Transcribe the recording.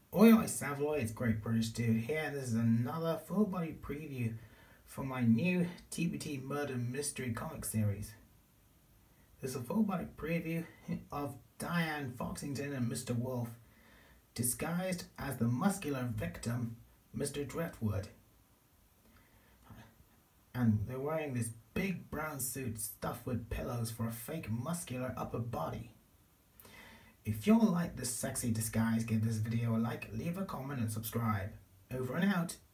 Oi Savoy, it's Great British Dude here. This is another full body preview for my new TBT Murder Mystery comic series. This is a full body preview of Diane Foxington and Mr. Wolf disguised as the muscular victim, Mr. Driftwood. And they're wearing this big brown suit stuffed with pillows for a fake muscular upper body. If you all like this sexy disguise, give this video a like, leave a comment and subscribe. Over and out.